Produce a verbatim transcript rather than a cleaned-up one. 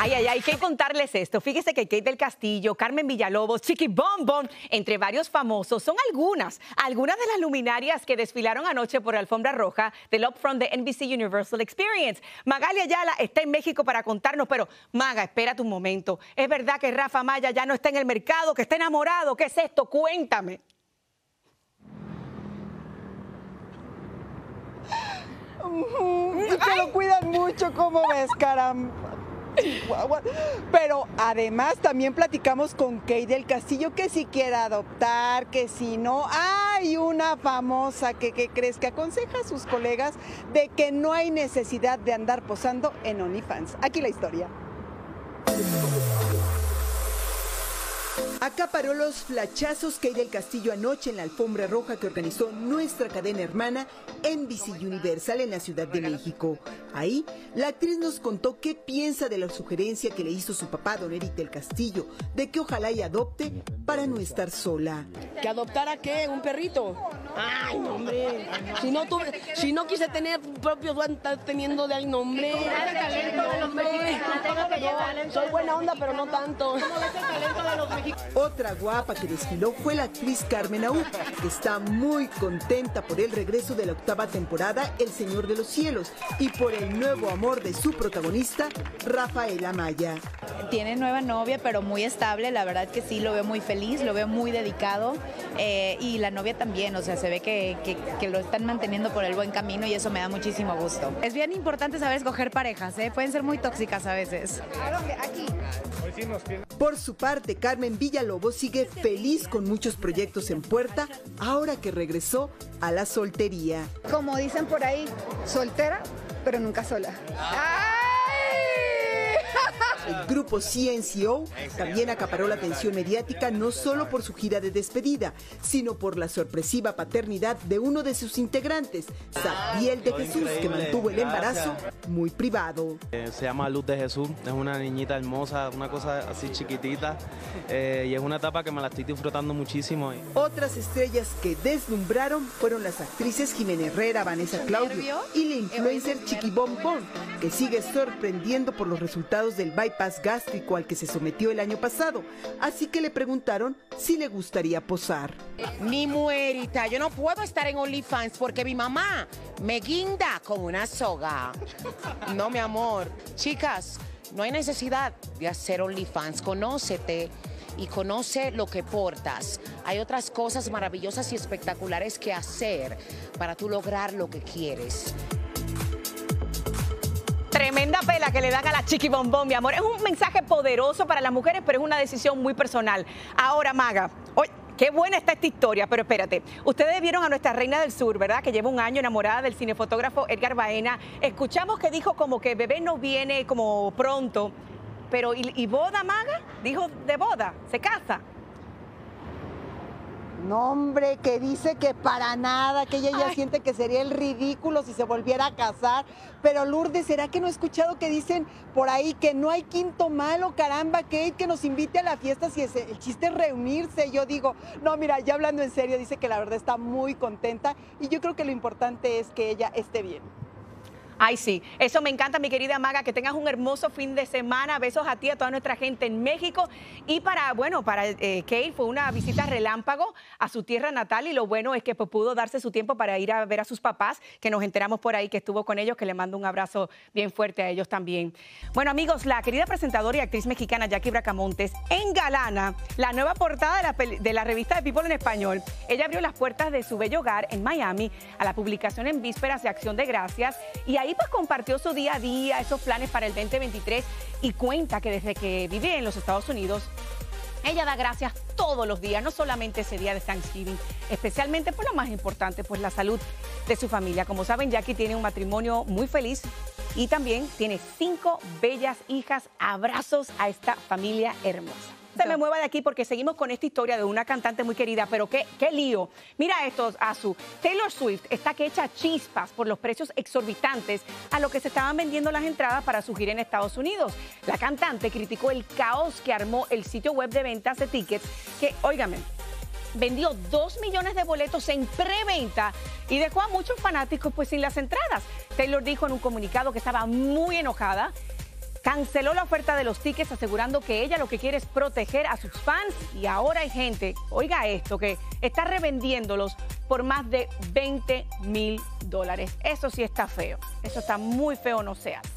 Ay, ay, ay, ¿qué contarles esto? Fíjese que Kate del Castillo, Carmen Villalobos, Chiqui Bom Bom, entre varios famosos, son algunas, algunas de las luminarias que desfilaron anoche por la alfombra roja del Upfront de N B C Universal Experience. Magaly Ayala está en México para contarnos, pero Maga, espérate un momento. ¿Es verdad que Rafa Maya ya no está en el mercado, que está enamorado? ¿Qué es esto? Cuéntame. Y que lo cuidan mucho, ¿cómo ves, caramba? Pero además también platicamos con Kate del Castillo que si quiere adoptar, que si no. Hay una famosa que, que crees que aconseja a sus colegas de que no hay necesidad de andar posando en OnlyFans. Aquí la historia. Acaparó los flachazos Kate del Castillo anoche en la alfombra roja que organizó nuestra cadena hermana N B C Universal en la Ciudad de México. Ahí, la actriz nos contó qué piensa de la sugerencia que le hizo su papá, don Eric del Castillo, de que ojalá y adopte para no estar sola. ¿Que adoptara qué? ¿Un perrito? Ay, no, hombre. Si no, tuve, si no quise tener propios, voy a estar teniendo de ahí, no, hombre. Soy buena onda, pero no tanto. Otra guapa que desfiló fue la actriz Carmen Aú, que está muy contenta por el regreso de la octava temporada El Señor de los Cielos y por el nuevo amor de su protagonista, Rafael Amaya. Tiene nueva novia, pero muy estable, la verdad que sí, lo veo muy feliz, lo veo muy dedicado eh, y la novia también, o sea, se ve que, que, que lo están manteniendo por el buen camino y eso me da muchísimo gusto. Es bien importante saber escoger parejas, ¿eh? Pueden ser muy tóxicas a veces. ¿A dónde? Aquí. Por su parte, Carmen Villalobos sigue feliz con muchos proyectos en puerta ahora que regresó a la soltería. Como dicen por ahí, soltera, pero nunca sola. ¡Ay! El grupo C N C O también acaparó la atención mediática no solo por su gira de despedida, sino por la sorpresiva paternidad de uno de sus integrantes, Sabdiel de Jesús, que mantuvo el embarazo muy privado. Eh, se llama Luz de Jesús, es una niñita hermosa, una cosa así chiquitita, eh, y es una etapa que me la estoy disfrutando muchísimo. Otras estrellas que deslumbraron fueron las actrices Jimena Herrera, Vanessa Claudio y la influencer Chiqui Bom Bom, que sigue sorprendiendo por los resultados del bypass gástrico al que se sometió el año pasado, así que le preguntaron si le gustaría posar. Ni muerita, yo no puedo estar en OnlyFans porque mi mamá me guinda con una soga. No, mi amor. Chicas, no hay necesidad de hacer OnlyFans, conócete y conoce lo que portas. Hay otras cosas maravillosas y espectaculares que hacer para tú lograr lo que quieres. Tremenda pela que le dan a la Chiqui Bom Bom, mi amor. Es un mensaje poderoso para las mujeres, pero es una decisión muy personal. Ahora, Maga, hoy, qué buena está esta historia, pero espérate. Ustedes vieron a nuestra reina del sur, ¿verdad? Que lleva un año enamorada del cinefotógrafo Edgar Baena. Escuchamos que dijo como que bebé no viene como pronto. Pero, ¿y, y boda, Maga? Dijo de boda, se casa. No, hombre, que dice que para nada, que ella ya Ay. siente que sería el ridículo si se volviera a casar. Pero Lourdes, ¿será que no he escuchado que dicen por ahí que no hay quinto malo? Caramba, Kate, que nos invite a la fiesta si es el chiste es reunirse. Yo digo, no, mira, ya hablando en serio, dice que la verdad está muy contenta y yo creo que lo importante es que ella esté bien. Ay, sí, eso me encanta, mi querida Maga, que tengas un hermoso fin de semana. Besos a ti, a toda nuestra gente en México. Y para, bueno, para eh, Kate fue una visita relámpago a su tierra natal y lo bueno es que pues, pudo darse su tiempo para ir a ver a sus papás, que nos enteramos por ahí que estuvo con ellos, que le mando un abrazo bien fuerte a ellos también. Bueno, amigos, la querida presentadora y actriz mexicana Jackie Bracamontes engalana la nueva portada de la, de la revista de People en español. Ella abrió las puertas de su bello hogar en Miami a la publicación en vísperas de Acción de Gracias y ahí pues compartió su día a día, esos planes para el veinte veintitrés y cuenta que desde que vive en los Estados Unidos, ella da gracias todos los días, no solamente ese día de Thanksgiving, especialmente por lo más importante, pues la salud de su familia. Como saben, Jackie tiene un matrimonio muy feliz y también tiene cinco bellas hijas. Abrazos a esta familia hermosa. Se me mueva de aquí porque seguimos con esta historia de una cantante muy querida, pero qué, qué lío. Mira esto, Azu. Taylor Swift está que echa chispas por los precios exorbitantes a lo que se estaban vendiendo las entradas para su gira en Estados Unidos. La cantante criticó el caos que armó el sitio web de ventas de tickets, que, óigame, vendió dos millones de boletos en preventa y dejó a muchos fanáticos pues sin las entradas. Taylor dijo en un comunicado que estaba muy enojada, canceló la oferta de los tickets asegurando que ella lo que quiere es proteger a sus fans y ahora hay gente, oiga esto, que está revendiéndolos por más de veinte mil dólares. Eso sí está feo, eso está muy feo, no seas.